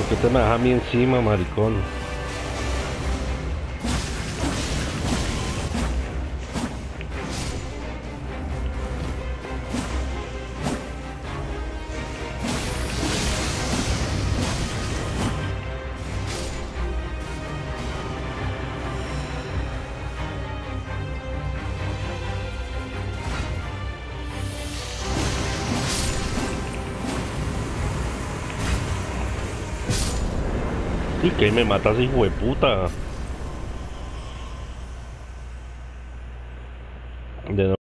Que te me deja a mí encima, maricón. Y que me matas, hijo de puta.